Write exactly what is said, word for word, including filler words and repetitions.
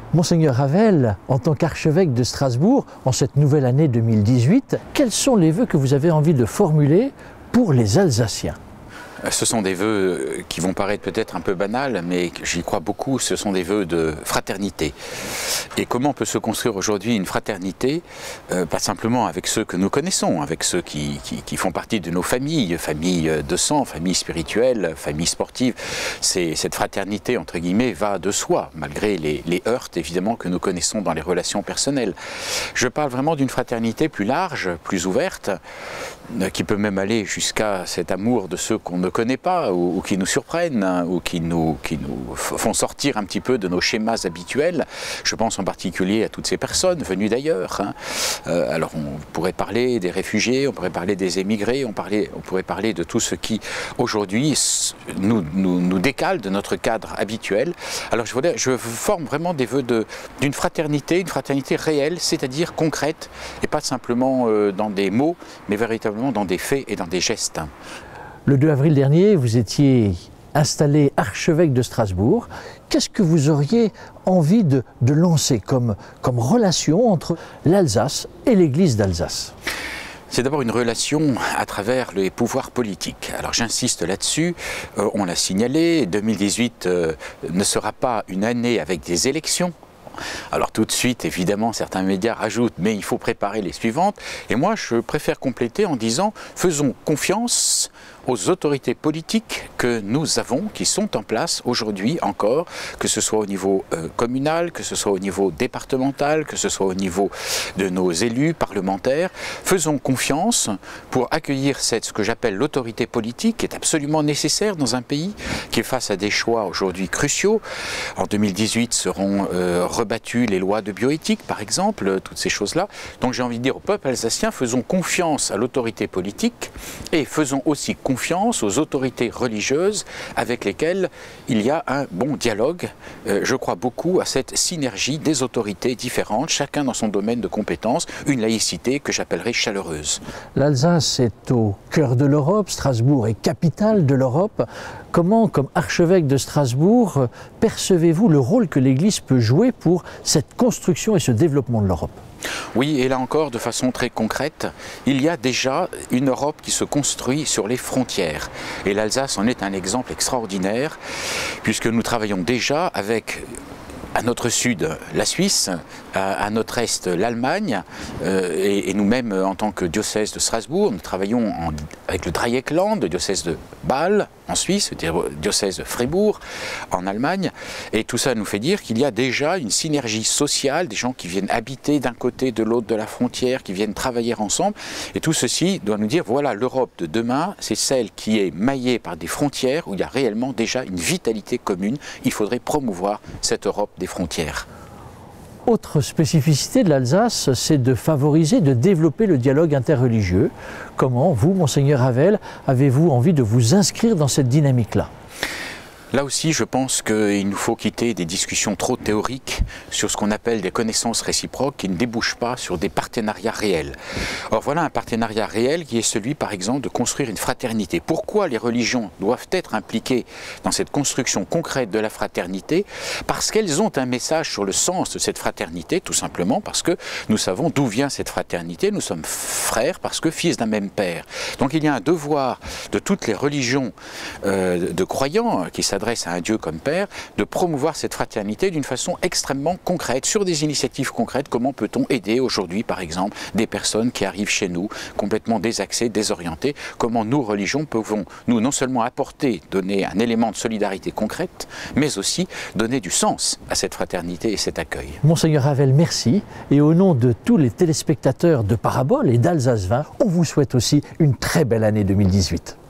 Monseigneur Ravel, en tant qu'archevêque de Strasbourg, en cette nouvelle année deux mille dix-huit, quels sont les vœux que vous avez envie de formuler pour les Alsaciens ? Ce sont des vœux qui vont paraître peut-être un peu banals, mais j'y crois beaucoup, ce sont des vœux de fraternité. Et comment peut se construire aujourd'hui une fraternité, euh, pas simplement avec ceux que nous connaissons, avec ceux qui, qui, qui font partie de nos familles, familles de sang, familles spirituelles, familles sportives. Cette fraternité, entre guillemets, va de soi, malgré les, les heurts, évidemment, que nous connaissons dans les relations personnelles. Je parle vraiment d'une fraternité plus large, plus ouverte, qui peut même aller jusqu'à cet amour de ceux qu'on ne connaît pas ou, ou qui nous surprennent ou qui nous, qui nous font sortir un petit peu de nos schémas habituels. Je pense en particulier à toutes ces personnes venues d'ailleurs. Hein. Euh, alors on pourrait parler des réfugiés, on pourrait parler des émigrés, on, parlait, on pourrait parler de tout ce qui aujourd'hui nous, nous, nous décale de notre cadre habituel. Alors je, voulais, je forme vraiment des vœux d'une fraternité, une fraternité réelle, c'est-à-dire concrète et pas simplement euh, dans des mots, mais véritablement dans des faits et dans des gestes. Le deux avril dernier, vous étiez installé archevêque de Strasbourg. Qu'est-ce que vous auriez envie de, de lancer comme, comme relation entre l'Alsace et l'Église d'Alsace ? C'est d'abord une relation à travers les pouvoirs politiques. Alors j'insiste là-dessus, euh, on l'a signalé, deux mille dix-huit euh, ne sera pas une année avec des élections. Alors tout de suite, évidemment, certains médias rajoutent « mais il faut préparer les suivantes ». Et moi, je préfère compléter en disant « faisons confiance aux autorités politiques que nous avons, qui sont en place aujourd'hui encore, que ce soit au niveau euh, communal, que ce soit au niveau départemental, que ce soit au niveau de nos élus parlementaires. Faisons confiance pour accueillir cette, ce que j'appelle l'autorité politique, qui est absolument nécessaire dans un pays qui est face à des choix aujourd'hui cruciaux. En deux mille dix-huit seront euh, rebattues les lois de bioéthique, par exemple, toutes ces choses-là. Donc j'ai envie de dire au peuple alsacien, faisons confiance à l'autorité politique et faisons aussi confiance confiance aux autorités religieuses avec lesquelles il y a un bon dialogue. Euh, je crois beaucoup à cette synergie des autorités différentes, chacun dans son domaine de compétences, une laïcité que j'appellerais chaleureuse. L'Alsace est au cœur de l'Europe, Strasbourg est capitale de l'Europe. Comment, comme archevêque de Strasbourg, percevez-vous le rôle que l'Église peut jouer pour cette construction et ce développement de l'Europe ? Oui, et là encore, de façon très concrète, il y a déjà une Europe qui se construit sur les frontières. Et l'Alsace en est un exemple extraordinaire, puisque nous travaillons déjà avec, à notre sud, la Suisse, à, à notre est, l'Allemagne, euh, et, et nous-mêmes, en tant que diocèse de Strasbourg, nous travaillons en, avec le Dreieckland, le diocèse de Bâle, en Suisse, le diocèse de Fribourg, en Allemagne, et tout ça nous fait dire qu'il y a déjà une synergie sociale, des gens qui viennent habiter d'un côté, de l'autre de la frontière, qui viennent travailler ensemble, et tout ceci doit nous dire, voilà, l'Europe de demain, c'est celle qui est maillée par des frontières, où il y a réellement déjà une vitalité commune. Il faudrait promouvoir cette Europe des frontières. Autre spécificité de l'Alsace, c'est de favoriser, de développer le dialogue interreligieux. Comment, vous, Monseigneur Ravel, avez-vous envie de vous inscrire dans cette dynamique-là ? Là aussi, je pense qu'il nous faut quitter des discussions trop théoriques sur ce qu'on appelle des connaissances réciproques qui ne débouchent pas sur des partenariats réels. Or voilà un partenariat réel qui est celui, par exemple, de construire une fraternité. Pourquoi les religions doivent être impliquées dans cette construction concrète de la fraternité? Parce qu'elles ont un message sur le sens de cette fraternité, tout simplement parce que nous savons d'où vient cette fraternité. Nous sommes frères parce que fils d'un même père. Donc il y a un devoir de toutes les religions euh, de croyants qui s'adressent à un Dieu comme Père, de promouvoir cette fraternité d'une façon extrêmement concrète, sur des initiatives concrètes. Comment peut-on aider aujourd'hui, par exemple, des personnes qui arrivent chez nous complètement désaxées, désorientées? Comment nous, religions, pouvons, nous, non seulement apporter, donner un élément de solidarité concrète, mais aussi donner du sens à cette fraternité et cet accueil. Monseigneur Ravel, merci. Et au nom de tous les téléspectateurs de Parabole et d'Alsace vingt, on vous souhaite aussi une très belle année deux mille dix-huit.